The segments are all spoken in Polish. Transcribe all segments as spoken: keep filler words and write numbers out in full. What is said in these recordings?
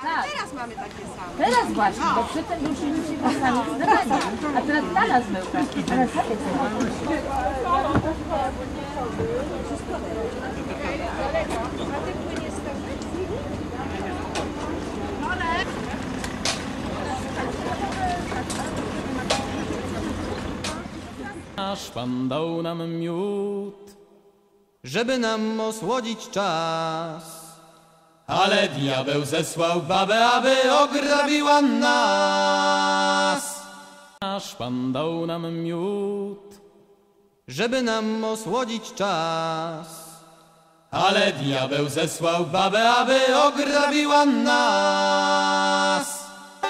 Tak. Teraz mamy takie same. Teraz właśnie, bo przedtem ruszyli się pasami z drewna, a teraz dla nas myłka. Teraz takie są. Nasz Pan dał nam miód, żeby nam osłodzić czas. Ale diabeł zesłał babę, aby ograbiła nas. Nasz Pan dał nam miód, żeby nam osłodzić czas. Ale diabeł zesłał babę, aby ograbiła nas.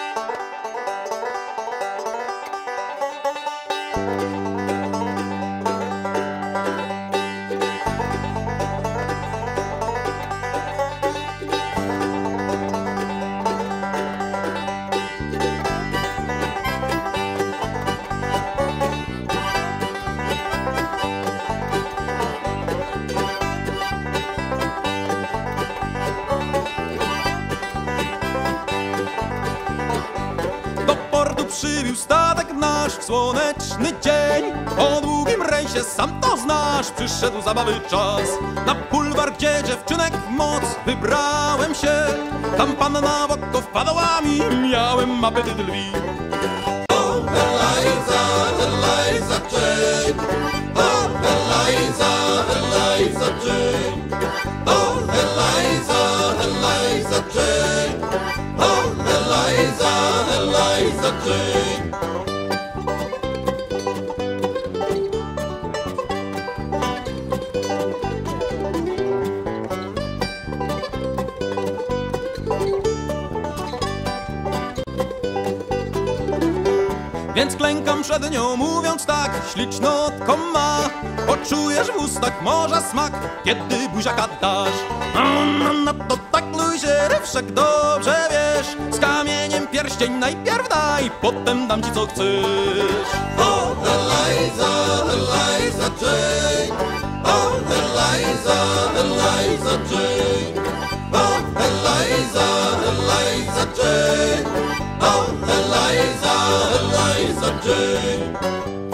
Przybił statek nasz w słoneczny dzień. Po długim rejsie, sam to znasz, przyszedł zabawy czas. Na bulwar, gdzie dziewczynek w moc wybrałem się. Tam panna w oko wpadała mi, miałem apetyt lwi. O, Eliza, Eliza Jane. O, Eliza, Eliza Jane. O, Eliza, Eliza Jane. O, Eliza, Eliza Jane. Więc klękam przed nią, mówiąc tak, ślicznotko ma. Poczujesz w ustach morza smak, kiedy buziaka dasz. No, no to tak, luzie, rywszek, dobrze wiesz. Z kamieniem pierścień najpierw daj, potem dam ci co chcesz. O, Eliza, Eliza Jane. O, Eliza, Eliza Jane. O, Eliza, Eliza Jane. O, Eliza, Eliza Jane.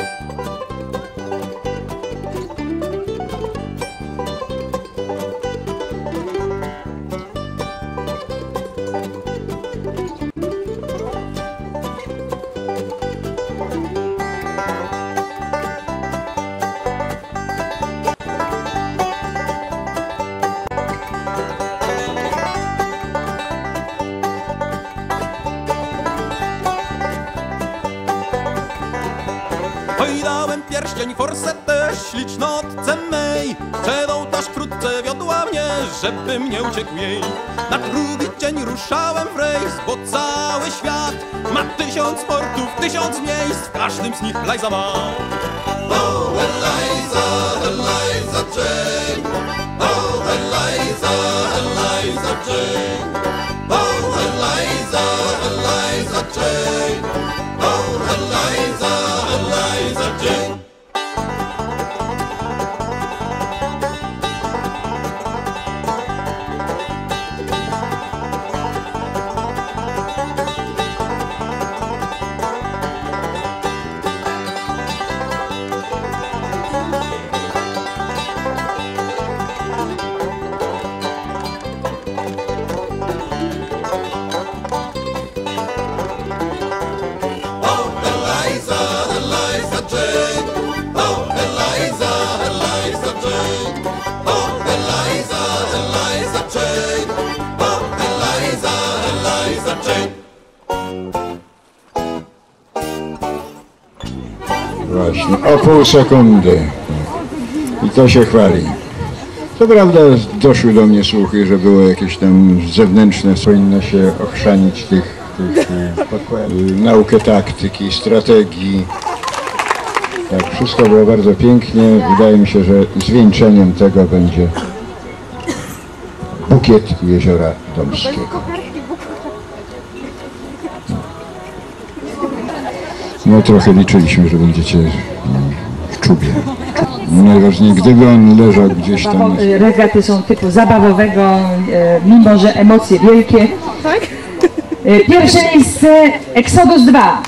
Oj, dałem pierścień forsetę ślicznotce mej. Przed ołtarz wkrótce wiodła mnie, żebym nie uciekł jej. Na drugi dzień ruszałem w rejs, bo cały świat ma tysiąc portów, tysiąc miejsc, w każdym z nich Eliza ma. O, Eliza, Eliza Jane. O, Eliza, Eliza Jane. O, Eliza, Eliza Jane. O, Eliza, Eliza Jane. Właśnie, o pół sekundy. I to się chwali. Co prawda doszły do mnie słuchy, że było jakieś tam zewnętrzne, powinno się ochrzanić tych, tych naukę taktyki, strategii. Tak, wszystko było bardzo pięknie. Wydaje mi się, że zwieńczeniem tego będzie bukiet Jeziora Domskiego. No trochę liczyliśmy, że będziecie w czubie. Najważniej, gdyby on leżał gdzieś tam... Regaty są typu zabawowego, mimo że emocje wielkie. Tak? Pierwsze miejsce Exodus dwa.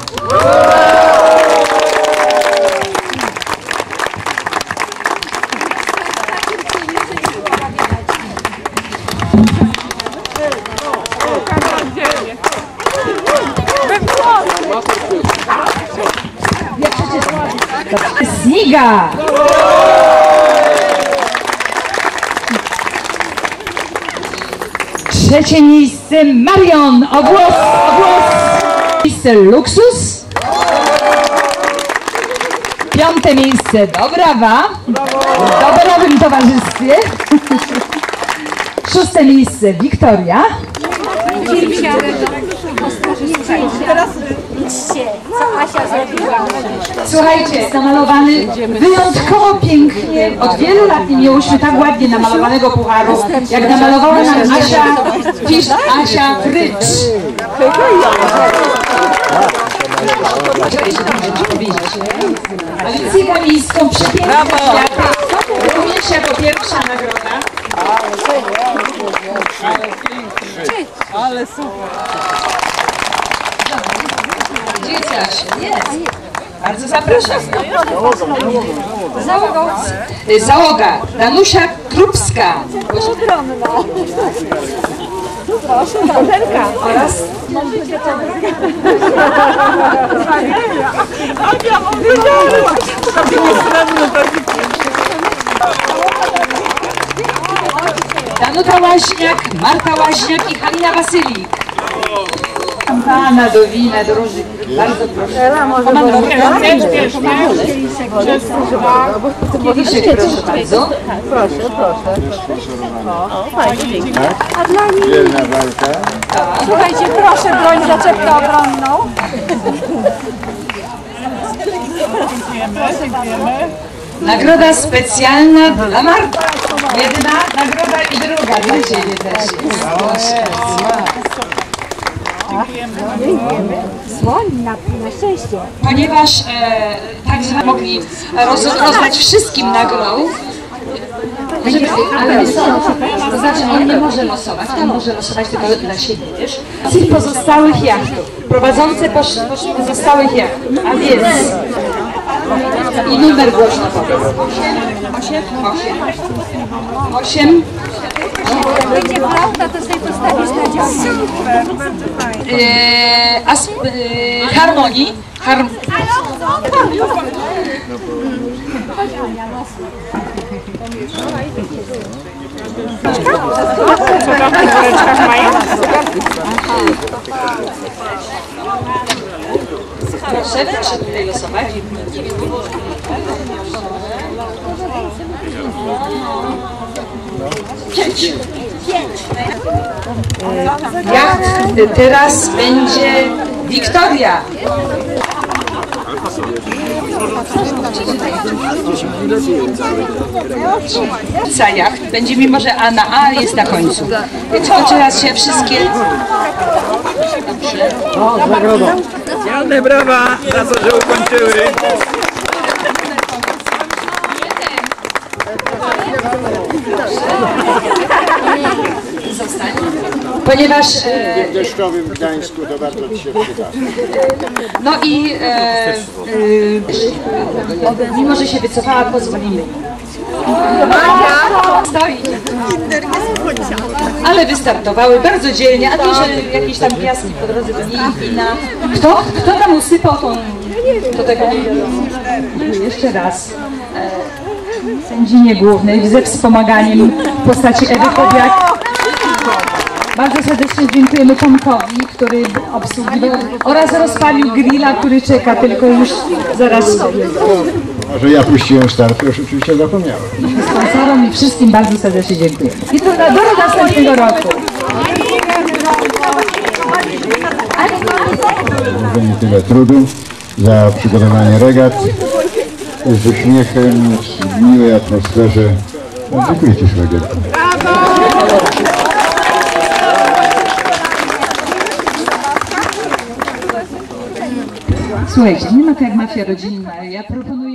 Ziga. Trzecie miejsce Marion, ogłos, ogłos. Miejsce Luksus. Piąte miejsce Dobrawa, w dobrowym towarzystwie. Szóste miejsce Wiktoria. Co Asia zrobiła? Słuchajcie, jest namalowany wyjątkowo pięknie. Od wielu lat nie miałyśmy tak ładnie namalowanego pucharu, jak namalowała nam Asia Fisz, Asia Frycz. Alicja Miejską, przepiękne kwiaty. Również jako pierwsza nagroda. Ale super. Gdzie jest Asia? Jest. Bardzo zapraszam. Załoga. Załoga. Danusia Krupska. Proszę, Bożenka. Oraz Danuta Łaźniak, Marta Łaźniak i Halina Wasylik. Pana do wina, do róży. Bardzo proszę. Kieliszek, proszę bardzo. Proszę, proszę. O, fajnie. A dla nich... Dzielna walka. Słuchajcie, proszę, broń zaczepkę obronną. Nagroda specjalna dla Marty. Jedna nagroda i druga dla Ciebie też jest. Słoń na, na szczęście. Ponieważ e, tak mogli roz, rozdać wszystkim nagrodów, żeby, ale wiesz co, to znaczy on nie może losować, on może losować tylko dla siebie, wiesz? Z pozostałych jachtów, prowadzące po, po pozostałych jachtów, a więc i numer głośno powiedz. Osiem? Osiem. Osiem. Będzie prawda, to sobie postawisz na działkę. Eee, as, eee, harmonii. Har Proszę, proszę tutaj losować. Pięć. Jak teraz będzie Wiktoria. Za jacht będzie, mimo że A na A jest na końcu. Więc choć raz się wszystkie... Dobrze. O, z nagrodą. Specjalne brawa za to, że ukończyły. Zostań. Ponieważ... E, W deszczowym Gdańsku to bardzo Ci się przyda. no i e, e, mimo, że się wycofała, pozwolimy. Stoi. Ale wystartowały bardzo dzielnie, a nie, że jakieś tam piaski po drodze do niej wina. Kto? Kto tam usypał tą... Do tego? Jeszcze raz. E, sędzinie głównej ze wspomaganiem w postaci Ewy Kobiak. Bardzo serdecznie dziękujemy Tomkowi, który obsługiwał oraz rozpalił grilla, który czeka, tylko już zaraz. Może ja puściłem start, już oczywiście zapomniałem. Sponsorom i wszystkim bardzo serdecznie dziękuję. I to na do następnego roku. Włożenie tyle trudu za przygotowanie regat z uśmiechem, w miłej atmosferze. No, dziękuję Ci, szwagierku. Słuchajcie, nie ma to jak mafia rodzinna. Ja proponuję